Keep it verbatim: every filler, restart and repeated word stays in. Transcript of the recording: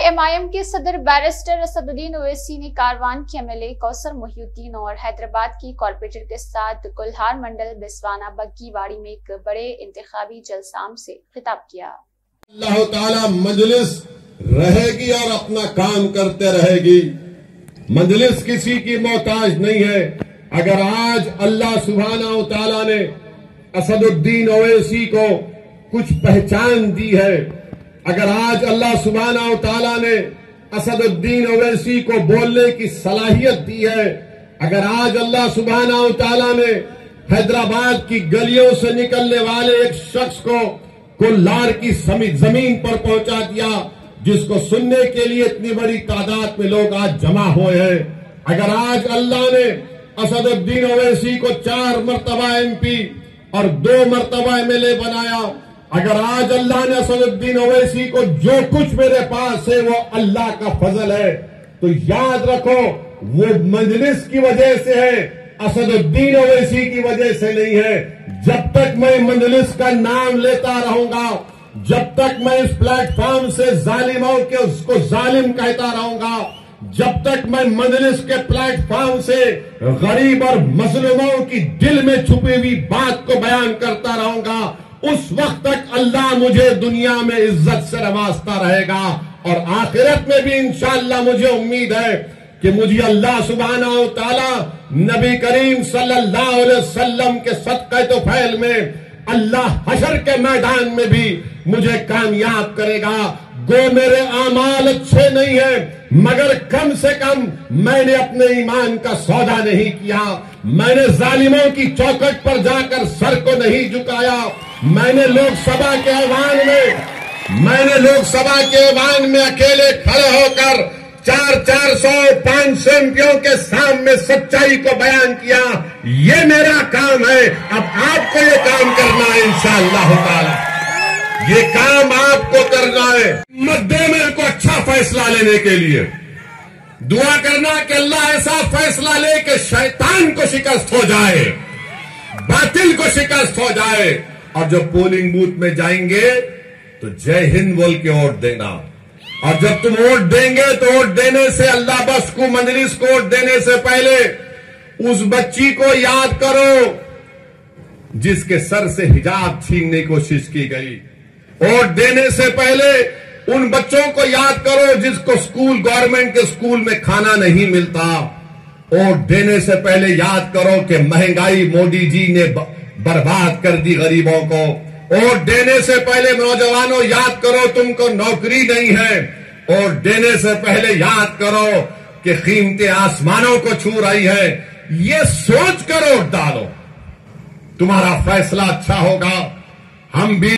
M I am کے صدر barrister Asad الدین اویسی نے کاروان کے ایم ایل اے کوثر محی الدین اور حیدرآباد کی کارپوریٹر کے ساتھ کلہار منڈل بسوانا بگی واڑی میں ایک بڑے انتخابی جلسام سے خطاب کیا۔ اللہ تعالی مجلس رہے گی اور اپنا کام کرتے رہے گی۔ مجلس کسی کی محتاج نہیں ہے۔ اگر آج اللہ سبحانہ و تعالی نے اسد الدین اویسی کو کچھ پہچان دی ہے، اگر آج اللہ سبحانہ و تعالیٰ نے اسد الدین اویسی کو بولنے کی صلاحیت دی ہے، اگر آج اللہ سبحانہ و تعالیٰ نے حیدرآباد کی گلیوں سے نکلنے والے ایک شخص کو کلہار کی زمین پر پہنچا دیا، جس کو سننے کے لیے اتنی بڑی تعداد میں لوگ آج جمع ہوئے ہیں، اگر آج اللہ نے اسد الدین اویسی کو چار مرتبہ ایم پی اور دو مرتبہ ایم ایل اے بنایا، اگر آج اللہ نے اسد الدین اویسی کو جو کچھ میرے پاس ہے وہ اللہ کا فضل ہے، تو یاد رکھو وہ مجلس کی وجہ سے ہے، اسد الدین اویسی کی وجہ سے نہیں ہے۔ جب تک میں مجلس کا نام لیتا رہوں گا، جب تک میں اس پلیٹ فارم سے ظالموں کے اس کو ظالم کہتا رہوں گا، جب تک میں مجلس کے پلیٹ فارم سے غریب اور مظلوموں کی دل میں چھپی ہوئی بات کو بیان کرتا رہوں گا، اس وقت تک اللہ مجھے دنیا میں عزت سے نوازتا رہے گا، اور آخرت میں بھی انشاءاللہ مجھے امید ہے کہ مجھے اللہ سبحانہ و تعالی نبی کریم صلی اللہ علیہ وسلم کے صدقہ توفیل میں اللہ حشر کے میدان میں بھی مجھے کامیاب کرے گا۔ گو میرے اعمال اچھے نہیں ہیں، مگر کم سے کم میں نے اپنے ایمان کا سودا نہیں کیا، میں نے ظالموں کی چوکھٹ پر جا کر سر کو نہیں جھکایا، میں نے لوک سبھا کے ایوان میں میں نے لوک سبھا کے ایوان میں اکیلے کھڑے ہو کر چار چار سو پانچ سو ایم پیوں کے سامنے سچائی کو بیان کیا۔ یہ میرا کام ہے، اب آپ کو یہ کام کرنا ہے انشاءاللہ تعالی، یہ کام آپ کو کرنا ہے۔ مدے میرے کو اچھا فیصلہ لینے کے لیے دعا کرنا کہ اللہ ایسا فیصلہ لے کہ شیطان کو شکست ہو جائے، باطل کو شکست ہو جائے، اور جب پولنگ بوتھ میں جائیں گے تو جے ہند بول کے ووٹ دینا، اور جب تم ووٹ دیں گے تو ووٹ دینے سے اللہ بخش کو مجلس کو ووٹ دینے سے پہلے اس بچی کو یاد کرو جس کے سر سے حجاب چھیننے کی کوشش کی گئی، ووٹ دینے سے پہلے ان بچوں کو یاد کرو جس کو اسکول گورنمنٹ کے اسکول میں کھانا نہیں ملتا، ووٹ دینے سے پہلے یاد کرو کہ مہنگائی مودی جی نے برباد کر دی غریبوں کو، ووٹ دینے سے پہلے نوجوانوں یاد کرو تم کو نوکری نہیں ہے، ووٹ دینے سے پہلے یاد کرو کہ قیمتیں آسمانوں کو چھو رہی ہے۔ یہ سوچ کر ووٹ ڈالو، تمہارا فیصلہ اچھا ہوگا۔ ہم بھی